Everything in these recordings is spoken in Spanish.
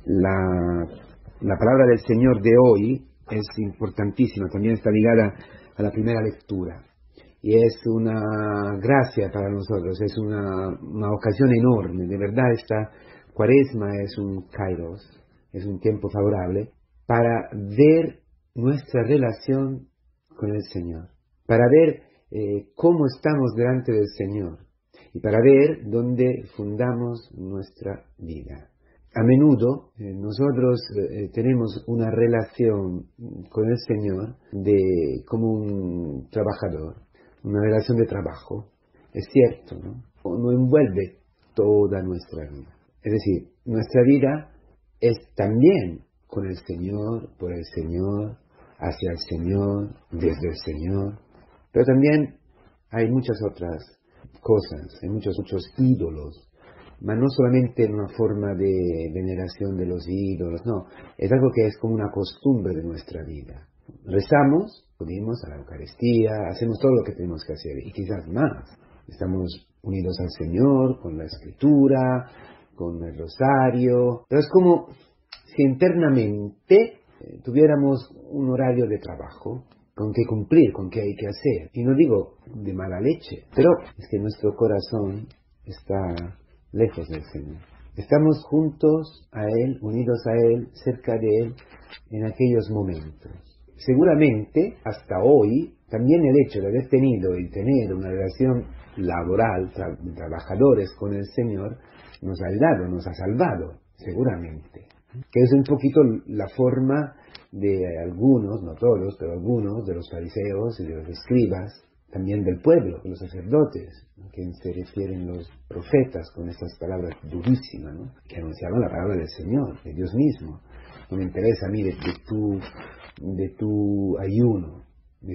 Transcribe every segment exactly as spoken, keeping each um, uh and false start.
La, la palabra del Señor de hoy es importantísima, también está ligada a la primera lectura. Y es una gracia para nosotros, es una, una ocasión enorme. De verdad, esta Cuaresma es un kairos, es un tiempo favorable para ver nuestra relación con el Señor, para ver eh, cómo estamos delante del Señor y para ver dónde fundamos nuestra vida. A menudo eh, nosotros eh, tenemos una relación con el Señor de como un trabajador, una relación de trabajo. Es cierto, ¿no? No envuelve toda nuestra vida. Es decir, nuestra vida es también con el Señor, por el Señor, hacia el Señor, desde el Señor. Pero también hay muchas otras cosas, hay muchos, muchos ídolos. Mas no solamente en una forma de veneración de los ídolos, no. Es algo que es como una costumbre de nuestra vida. Rezamos, acudimos a la Eucaristía, hacemos todo lo que tenemos que hacer y quizás más. Estamos unidos al Señor con la Escritura, con el rosario. Pero es como si internamente eh, tuviéramos un horario de trabajo con que cumplir, con que hay que hacer. Y no digo de mala leche, pero es que nuestro corazón está lejos del Señor. Estamos juntos a Él, unidos a Él, cerca de Él en aquellos momentos. Seguramente, hasta hoy, también el hecho de haber tenido y tener una relación laboral, tra trabajadores con el Señor, nos ha ayudado, nos ha salvado, seguramente. Que es un poquito la forma de algunos, no todos, pero algunos de los fariseos y de los escribas, también del pueblo, de los sacerdotes, a quien se refieren los profetas con estas palabras durísimas, ¿no? Que anunciaban la palabra del Señor, de Dios mismo. No me interesa a mí de, de, tu, de tu ayuno, de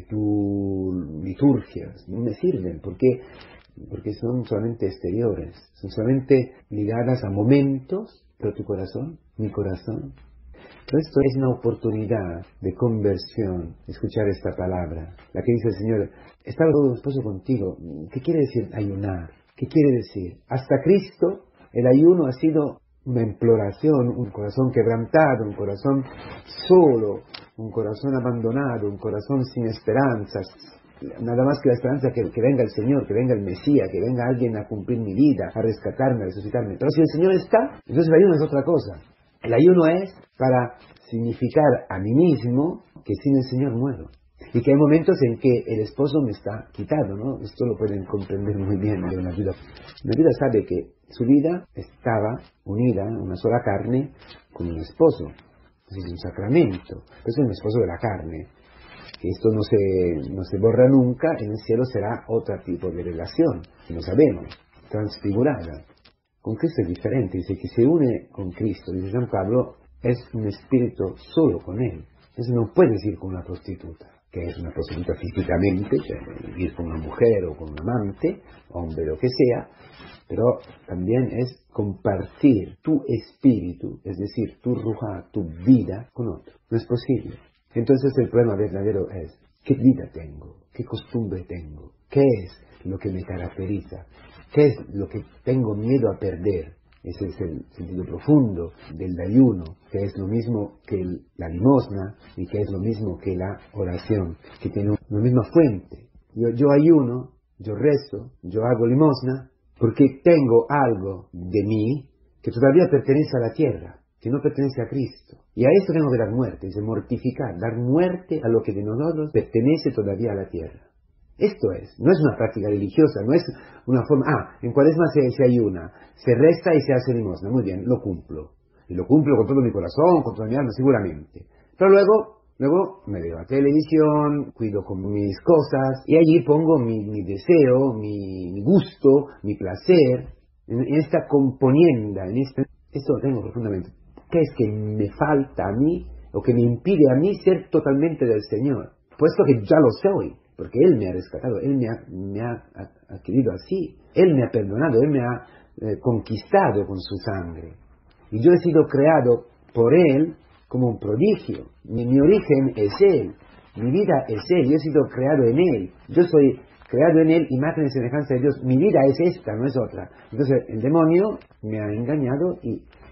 tu liturgias, no me sirven, porque, porque son solamente exteriores, son solamente ligadas a momentos, pero tu corazón, mi corazón. Pero esto es una oportunidad de conversión, escuchar esta palabra, la que dice el Señor, estaba todo esposo contigo. ¿Qué quiere decir ayunar? ¿Qué quiere decir? Hasta Cristo, el ayuno ha sido una imploración, un corazón quebrantado, un corazón solo, un corazón abandonado, un corazón sin esperanzas, nada más que la esperanza que, que venga el Señor, que venga el Mesías, que venga alguien a cumplir mi vida, a rescatarme, a resucitarme. Pero si el Señor está, entonces el ayuno es otra cosa. El ayuno es para significar a mí mismo que sin el Señor muero. Y que hay momentos en que el esposo me está quitado, ¿no? Esto lo pueden comprender muy bien de una vida. Una vida sabe que su vida estaba unida, una sola carne, con un esposo. Es un sacramento. Es un esposo de la carne. Que esto no se, no se borra nunca, en el cielo será otro tipo de relación, no sabemos, transfigurada. Con Cristo es diferente, dice que se une con Cristo, dice San Pablo, es un espíritu solo con Él. Eso no puedes ir con una prostituta, que es una prostituta físicamente, cioè, ir con una mujer o con un amante, hombre, lo que sea, pero también es compartir tu espíritu, es decir, tu ruja, tu vida con otro. No es posible. Entonces el problema verdadero es, ¿qué vida tengo? ¿Qué costumbre tengo? ¿Qué es lo que me caracteriza? ¿Qué es lo que tengo miedo a perder? Ese es el sentido profundo del ayuno, que es lo mismo que el, la limosna y que es lo mismo que la oración, que tiene la misma fuente. Yo, yo ayuno, yo rezo, yo hago limosna, porque tengo algo de mí que todavía pertenece a la tierra, que no pertenece a Cristo. Y a esto tengo que dar muerte, es mortificar, dar muerte a lo que de nosotros pertenece todavía a la tierra. Esto es, no es una práctica religiosa, no es una forma, ah, en Cuaresma se, se ayuna, se resta y se hace limosna, muy bien, lo cumplo. Y lo cumplo con todo mi corazón, con toda mi alma, seguramente. Pero luego, luego me veo a televisión, cuido con mis cosas, y allí pongo mi, mi deseo, mi, mi gusto, mi placer, en, en esta componienda, en este, esto lo tengo profundamente. ¿Qué es que me falta a mí, o que me impide a mí ser totalmente del Señor? Puesto que ya lo soy, porque Él me ha rescatado, Él me ha, me ha adquirido así, Él me ha perdonado, Él me ha eh, conquistado con su sangre. Y yo he sido creado por Él como un prodigio. Mi, mi origen es Él, mi vida es Él, yo he sido creado en Él, yo soy creado en Él, imagen y semejanza de Dios, mi vida es esta, no es otra. Entonces el demonio me ha engañado y,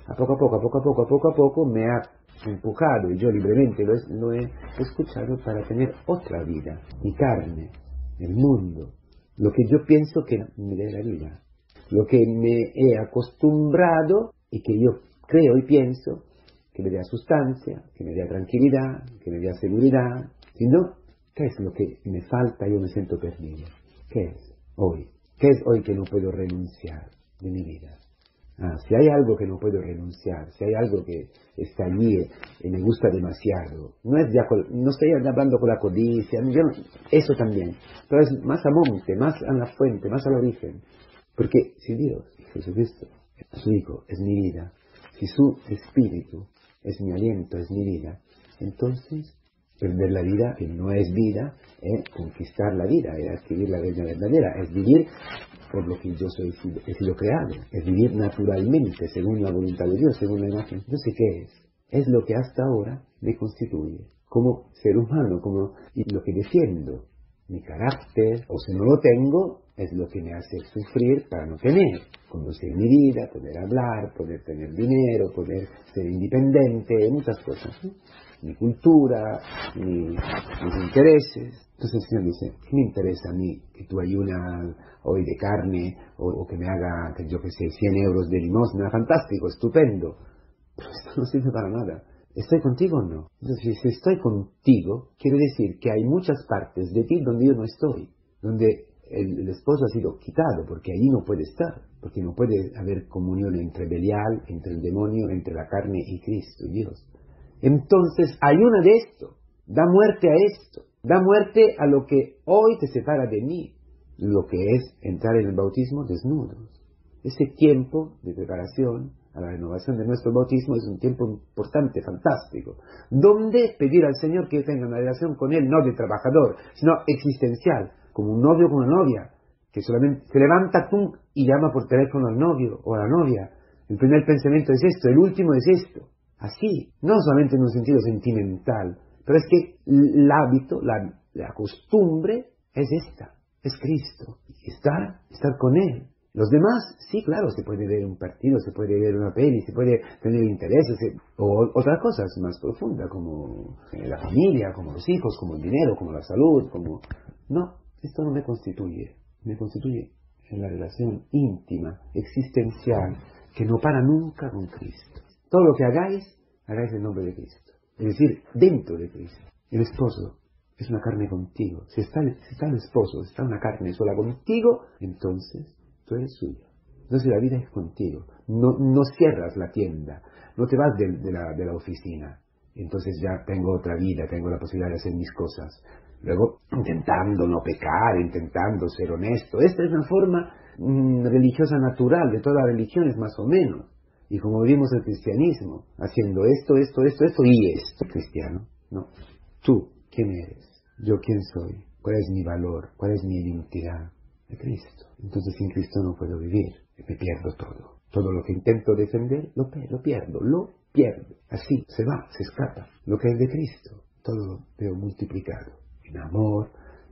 a poco a poco, a poco a poco, a poco a poco me ha empujado, y yo libremente lo he, lo he escuchado, para tener otra vida, mi carne, el mundo, lo que yo pienso que me dé la vida, lo que me he acostumbrado y que yo creo y pienso que me dé sustancia, que me dé tranquilidad, que me dé seguridad. Si no, ¿qué es lo que me falta? Yo me siento perdido. ¿Qué es hoy? ¿Qué es hoy que no puedo renunciar de mi vida? Ah, si hay algo que no puedo renunciar, si hay algo que está allí y me gusta demasiado, no es ya con, no estoy hablando con la codicia, yo no, eso también, pero es más a monte, más a la fuente, más al origen. Porque si Dios, Jesucristo, su Hijo, es mi vida, si su Espíritu es mi aliento, es mi vida, entonces perder la vida, que no es vida, es conquistar la vida, es adquirir la vida verdadera, es vivir por lo que yo soy, he sido creado, es vivir naturalmente, según la voluntad de Dios, según la imagen. No sé qué es, es lo que hasta ahora me constituye, como ser humano, como y lo que defiendo, mi carácter, o si no lo tengo, es lo que me hace sufrir para no tener, conducir mi vida, poder hablar, poder tener dinero, poder ser independiente, muchas cosas, ¿no? Mi cultura, mi, mis intereses. Entonces el Señor dice, ¿qué me interesa a mí que tú ayunas hoy de carne, o, o que me haga, que yo que sé, cien euros de limosna? Fantástico, estupendo, pero esto no sirve para nada. ¿Estoy contigo o no? Entonces, si estoy contigo, quiere decir que hay muchas partes de ti donde yo no estoy, donde el, el esposo ha sido quitado, porque allí no puede estar, porque no puede haber comunión entre Belial, entre el demonio, entre la carne y Cristo, Dios. Entonces, ayuna de esto, da muerte a esto, da muerte a lo que hoy te separa de mí, lo que es entrar en el bautismo desnudos. Ese tiempo de preparación a la renovación de nuestro bautismo es un tiempo importante, fantástico, donde pedir al Señor que tenga una relación con Él, no de trabajador, sino existencial, como un novio con una novia, que solamente se levanta tum, y llama por teléfono al novio o a la novia. El primer pensamiento es esto, el último es esto. Así, no solamente en un sentido sentimental, pero es que el hábito, la, la costumbre es esta, es Cristo, estar, estar con Él. Los demás, sí, claro, se puede ver un partido, se puede ver una peli, se puede tener intereses, o otras cosas más profundas, como la familia, como los hijos, como el dinero, como la salud, como... No, esto no me constituye, me constituye en la relación íntima, existencial, que no para nunca con Cristo. Todo lo que hagáis, hagáis en nombre de Cristo, es decir, dentro de Cristo. El esposo es una carne contigo. Si está, si está el esposo, si está una carne sola contigo, entonces tú eres suyo. Entonces la vida es contigo. No, no cierras la tienda, no te vas de, de, la, de la oficina. Entonces ya tengo otra vida, tengo la posibilidad de hacer mis cosas. Luego, intentando no pecar, intentando ser honesto. Esta es una forma mmm, religiosa natural de todas las religiones, más o menos. Y como vimos el cristianismo, haciendo esto, esto, esto, esto y esto. Cristiano, no. Tú, ¿quién eres? ¿Yo quién soy? ¿Cuál es mi valor? ¿Cuál es mi identidad? De Cristo. Entonces sin Cristo no puedo vivir. Me pierdo todo. Todo lo que intento defender, lo, lo pierdo, lo pierdo. Así, se va, se escapa. Lo que es de Cristo, todo lo veo multiplicado. En amor,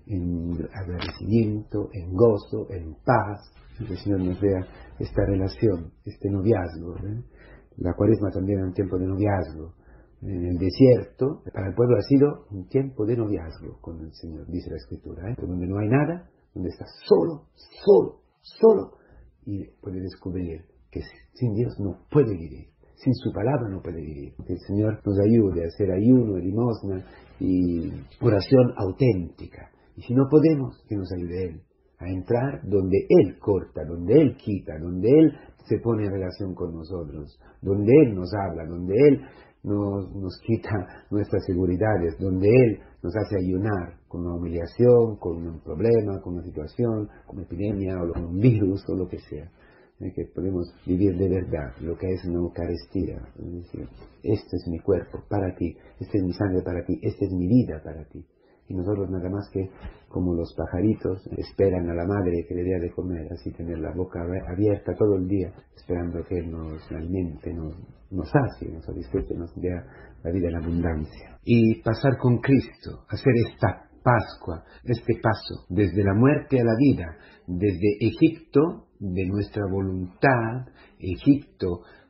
en agradecimiento, en gozo, en paz. Que el Señor nos vea esta relación, este noviazgo. ¿eh? La Cuaresma también es un tiempo de noviazgo. En el desierto, para el pueblo ha sido un tiempo de noviazgo con el Señor, dice la Escritura. ¿eh? Donde no hay nada, donde estás solo, solo, solo. Y puede descubrir que sin Dios no puede vivir. Sin su palabra no puede vivir. Que el Señor nos ayude a hacer ayuno, limosna y oración auténtica. Y si no podemos, que nos ayude Él a entrar donde Él corta, donde Él quita, donde Él se pone en relación con nosotros, donde Él nos habla, donde Él nos, nos quita nuestras seguridades, donde Él nos hace ayunar con una humillación, con un problema, con una situación, con una epidemia o con un virus o lo que sea. ¿eh? Que podemos vivir de verdad lo que es una Eucaristía, es decir, este es mi cuerpo para ti, esta es mi sangre para ti, esta es mi vida para ti. Y nosotros nada más que como los pajaritos esperan a la madre que le dé de comer, así tener la boca abierta todo el día, esperando que Él nos alimente, nos, nos sacie, nos satisface, nos dé la vida en abundancia. Y pasar con Cristo, hacer esta Pascua, este paso desde la muerte a la vida, desde Egipto, de nuestra voluntad, Egipto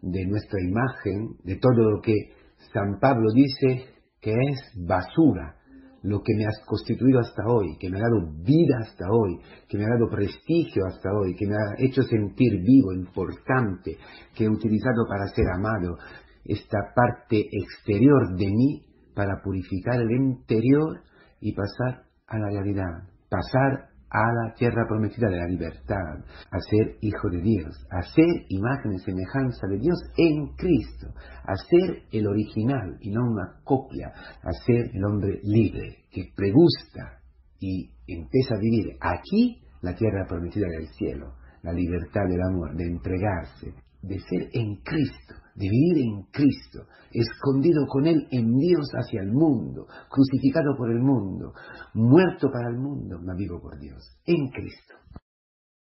de nuestra imagen, de todo lo que San Pablo dice que es basura, lo que me has constituido hasta hoy, que me ha dado vida hasta hoy, que me ha dado prestigio hasta hoy, que me ha hecho sentir vivo, importante, que he utilizado para ser amado, esta parte exterior de mí para purificar el interior y pasar a la realidad, pasar a la tierra prometida de la libertad, a ser hijo de Dios, a ser imagen y semejanza de Dios en Cristo, a ser el original y no una copia, a ser el hombre libre que pregusta y empieza a vivir aquí la tierra prometida del cielo, la libertad del amor, de entregarse, de ser en Cristo, de vivir en Cristo, escondido con Él en Dios hacia el mundo, crucificado por el mundo, muerto para el mundo, mas vivo por Dios, en Cristo.